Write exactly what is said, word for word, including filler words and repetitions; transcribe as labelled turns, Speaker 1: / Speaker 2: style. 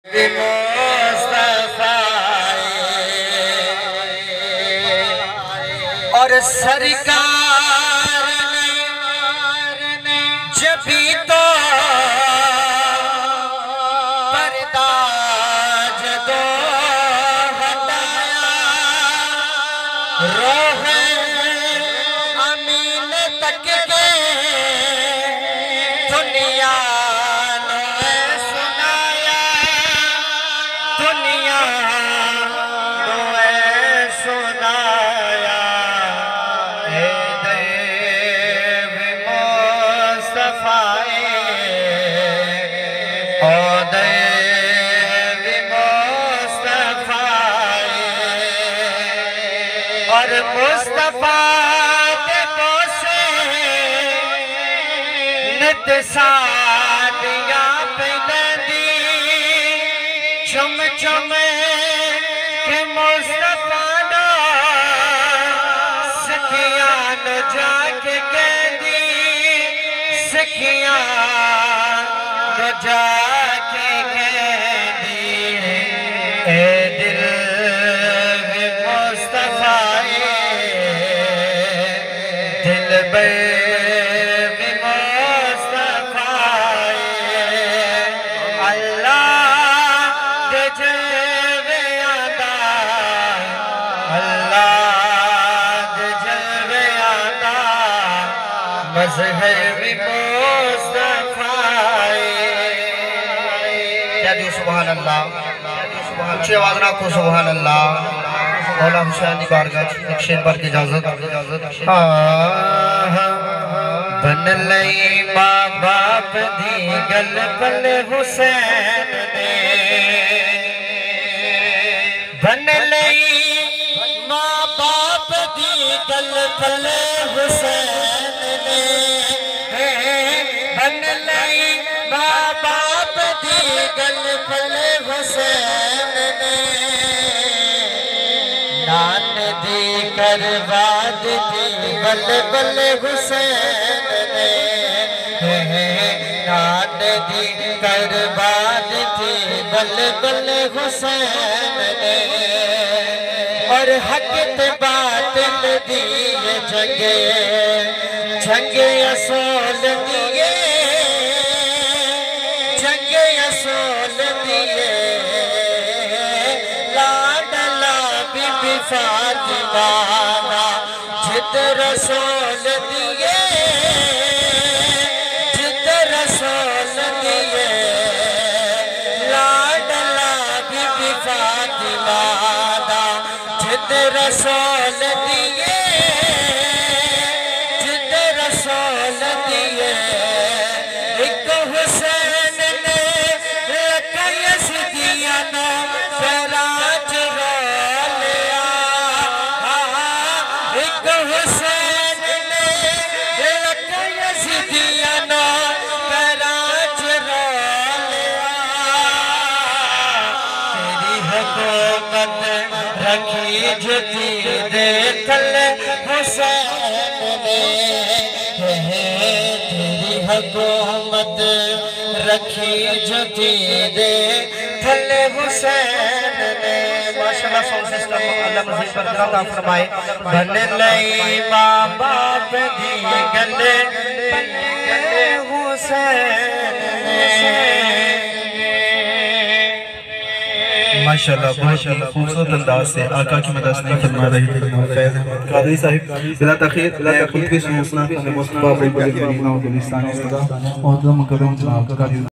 Speaker 1: اور سرکار نے جبھی تو پردہ جدو ہٹایا روح امین تک کے دنیا نے سنایا دنیا نے سنایا اے دیو مصطفیٰ او دیو مصطفیٰ اور مصطفیٰ دے بوسے نت سادیاں پیندی چم چم کہ مصطفیٰ نا سکھیاں نو جا کے کہندی سکھیاں نو جا کے کہندی اے دل وی مصطفیٰ دل بے وی مصطفیٰ اللہ دے جلویاں دا اللہ دے جلویاں دا مظہر وی مصطفیٰ کیا دیو سبحان اللہ اچھے آواز رکھو سبحان اللہ مولا حسین دی بارگاہ ایک شعر پر کی اجازت بن لئی ماں باپ دی گل پل حسین نے بن لئی ماں باپ دی گل پل حسین نے بن لئی ماں باپ دی گل پل حسین نے نان دی کروا دیتی بل بل حسین نے نان دی کروا دیتی بل بل حسین نے اور حق تے باطل دیئے جنگے جنگے اصول دیئے جنگے اصول دیئے فاطمہ جد رسول دیئے جد رسول دیئے لاڈلا بی بی فاطمہ جد رسول دیئے جد رسول دیئے ایک حسین نے لکا یزدیاں نو فراج حسین نے لکا یزدیاں نو کراچ رو لیا تیری حکومت رکھی جتی دے تھل حسین نے تیری حکومت رکھی جتی دے تھل حسین نے ماشاءاللہ ساؤنڈ سسٹم اللہ مزید پر عطا فرمائے بن لئی ماں باپ دی گل پل حسین
Speaker 2: ماشاءاللہ بہت ہی خوبصورت انداز سے آقا کی مدد سے فرما رہی تھے فیض احمد قادری صاحب بلا تاخیر خود کے سنوسنا مصطفیٰ بڑی بڑی بڑی بڑی بڑی بڑی بڑی بڑی بڑی بڑی بڑی بڑی